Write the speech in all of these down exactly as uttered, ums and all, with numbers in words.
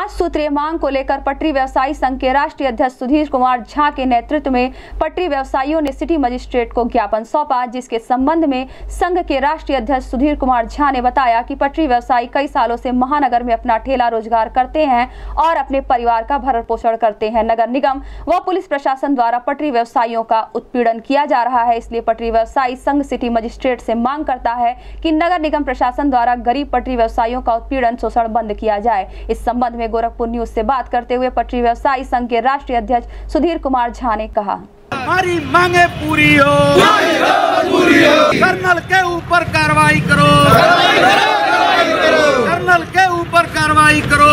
पांच सूत्रीय मांग को लेकर पटरी व्यवसायी संघ के राष्ट्रीय अध्यक्ष सुधीर कुमार झा के नेतृत्व में पटरी व्यवसायियों ने सिटी मजिस्ट्रेट को ज्ञापन सौंपा, जिसके संबंध में संघ के राष्ट्रीय अध्यक्ष सुधीर कुमार झा ने बताया कि पटरी व्यवसायी कई सालों से महानगर में अपना ठेला रोजगार करते हैं और अपने परिवार का भरण पोषण करते हैं। नगर निगम व पुलिस प्रशासन द्वारा पटरी व्यवसायियों का उत्पीड़न किया जा रहा है, इसलिए पटरी व्यवसायी संघ सिटी मजिस्ट्रेट से मांग करता है कि नगर निगम प्रशासन द्वारा गरीब पटरी व्यवसायियों का उत्पीड़न शोषण बंद किया जाए। इस संबंध में गोरखपुर न्यूज से बात करते हुए पटरी व्यवसायी संघ के राष्ट्रीय अध्यक्ष सुधीर कुमार झा ने कहा, हमारी मांगे पूरी हो, कर्नल के ऊपर कार्रवाई करो, कर्नल के ऊपर कार्रवाई करो,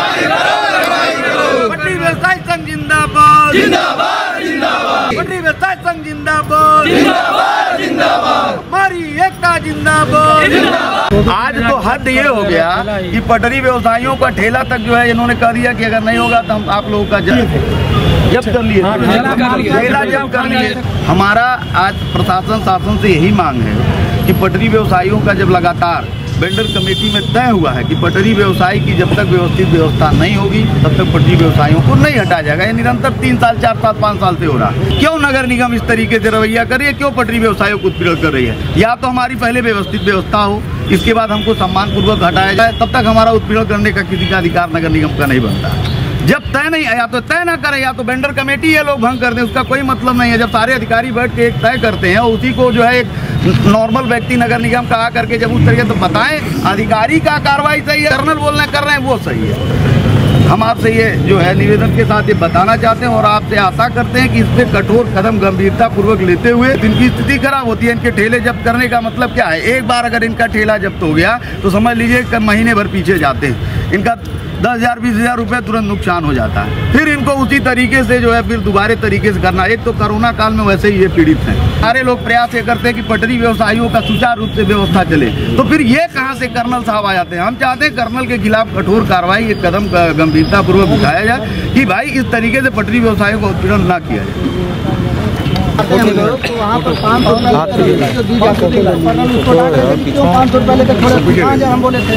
पटरी व्यवसायी संघ जिंदाबाद, पटरी व्यवसायी संघ जिंदाबाद, हमारी एकता जिंदाबाद। आज तो हद ये हो गया कि पटरी व्यवसायियों का ठेला तक जो है इन्होंने कह दिया कि अगर नहीं होगा तो हम आप लोगों का जब्त कर लिए, ठेला जब्त कर लिए। हमारा आज प्रशासन शासन से यही मांग है कि पटरी व्यवसायियों का जब लगातार वेंडर कमेटी में तय हुआ है कि पटरी व्यवसायी की जब तक व्यवस्थित व्यवस्था नहीं होगी तब तक पटरी व्यवसायियों को नहीं हटाया जाएगा। ये निरंतर तीन साल चार साल पाँच साल से हो रहा है। क्यों नगर निगम इस तरीके से रवैया कर रही है, क्यों पटरी व्यवसायियों को उत्पीड़न कर रही है? या तो हमारी पहले व्यवस्थित व्यवस्था हो, इसके बाद हमको सम्मान पूर्वक हटाया जाए, तब तक हमारा उत्पीड़न करने का किसी का अधिकार नगर निगम का नहीं बनता। जब तय नहीं, या तो तय ना करें या तो वेंडर कमेटी ये लोग भंग कर दें, उसका कोई मतलब नहीं है। जब सारे अधिकारी बैठ के एक तय करते हैं, उसी को जो है एक नॉर्मल व्यक्ति नगर निगम का आकर के जब उस तरीके तो बताएं अधिकारी का कार्रवाई सही है, कर्नल बोलना कर रहे हैं वो सही है। हम आपसे ये जो है निवेदन के साथ ये बताना चाहते हैं और आपसे आशा करते हैं कि इस पर कठोर कदम गंभीरता पूर्वक लेते हुए इनकी स्थिति खराब होती है। इनके ठेले जब्त करने का मतलब क्या है? एक बार अगर इनका ठेला जब्त हो गया तो समझ लीजिए महीने भर पीछे जाते हैं, इनका दस हजार बीस हजार रुपये तुरंत नुकसान हो जाता है। फिर इनको उसी तरीके से जो है फिर दोबारा तरीके से करना। एक तो कोरोना काल में वैसे ही ये पीड़ित हैं, सारे लोग प्रयास ये करते हैं कि पटरी व्यवसायियों का सुचारू रूप से व्यवस्था चले, तो फिर ये कहाँ से कर्नल साहब आ जाते हैं? हम चाहते हैं कर्नल के खिलाफ कठोर कार्रवाई, एक कदम गंभीरता पूर्वक उठाया जाए कि भाई इस तरीके से पटरी व्यवसायियों का उत्पीड़न न किया जाए। तो वहाँ पर पाँच सौ रुपये जो दी जाती है, उसको क्यों पाँच सौ रुपये लेकर थोड़े कहाँ जाए हम बोले थे।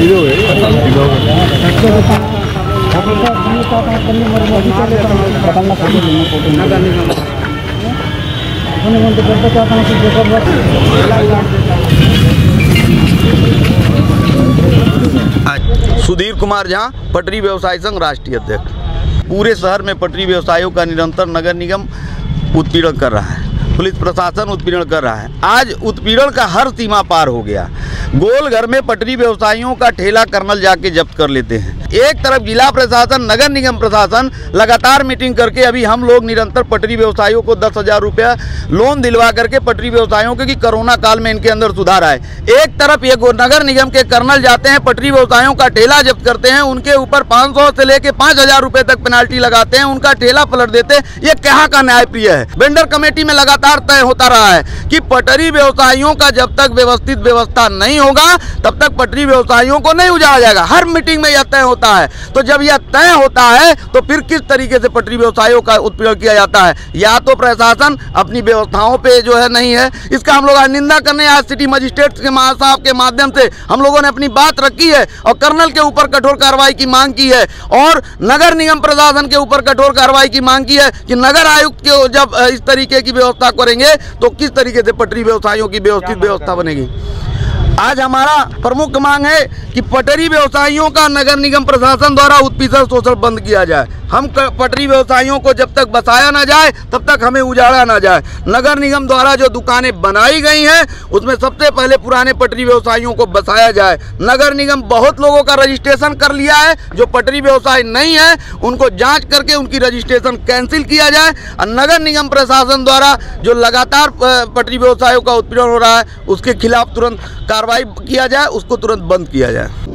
सुधीर कुमार झा, पटरी व्यवसायी संघ राष्ट्रीय अध्यक्ष। पूरे शहर में पटरी व्यवसायियों का निरंतर नगर निगम उत्पीड़न कर रहा है, पुलिस प्रशासन उत्पीड़न कर रहा है। आज उत्पीड़न का हर सीमा पार हो गया। गोल घर में पटरी व्यवसायियों का ठेला कर्नल जाके जब्त कर लेते हैं। एक तरफ जिला प्रशासन, नगर निगम प्रशासन लगातार मीटिंग करके अभी हम लोग निरंतर पटरी व्यवसायियों को दस हजार रुपया लोन दिलवा करके पटरी व्यवसायियों के कि कोरोना काल में इनके अंदर सुधार आए। एक तरफ ये नगर निगम के कर्नल जाते हैं, पटरी व्यवसायियों का ठेला जब्त करते हैं, उनके ऊपर पाँच सौ से लेके पाँच हजार रुपये तक पेनाल्टी लगाते हैं, उनका ठेला पलट देते हैं। ये कहाँ का न्यायप्रिय है? वेंडर कमेटी में लगातार तय होता रहा है कि पटरी व्यवसायियों का जब तक व्यवस्थित व्यवस्था नहीं होगा तब तक पटरी व्यवसायियों को नहीं उजाड़ा जाएगा। हर मीटिंग में यह तय होता है। तो जब यह तय होता है तो फिर किस तरीके से पटरी व्यवसायियों का उत्पीड़न किया जाता है? या तो प्रशासन अपनी व्यवस्थाओं पे जो है नहीं है, इसका हम लोग आज निंदा करने आज सिटी मजिस्ट्रेट के महासाहब के माध्यम से हम लोगों ने अपनी बात रखी है और कर्नल के ऊपर कठोर कार्रवाई की मांग की है और नगर निगम प्रशासन के ऊपर कठोर कार्रवाई की मांग की है कि नगर आयुक्त के जब इस तरीके की व्यवस्था करेंगे तो किस तरीके से पटरी व्यवसायियों की व्यवस्थित व्यवस्था बनेगी। आज हमारा प्रमुख मांग है कि पटरी व्यवसायियों का नगर निगम प्रशासन द्वारा उत्पीड़न शोषण बंद किया जाए। हम पटरी व्यवसायियों को जब तक बसाया ना जाए तब तक हमें उजाड़ा ना जाए। नगर निगम द्वारा जो दुकानें बनाई गई हैं उसमें सबसे पहले पुराने पटरी व्यवसायियों को बसाया जाए। नगर निगम बहुत लोगों का रजिस्ट्रेशन कर लिया है, जो पटरी व्यवसाय नहीं है उनको जांच करके उनकी रजिस्ट्रेशन कैंसिल किया जाए और नगर निगम प्रशासन द्वारा जो लगातार पटरी व्यवसायों का उत्पीड़न हो रहा है उसके खिलाफ तुरंत कार्रवाई किया जाए, उसको तुरंत बंद किया जाए।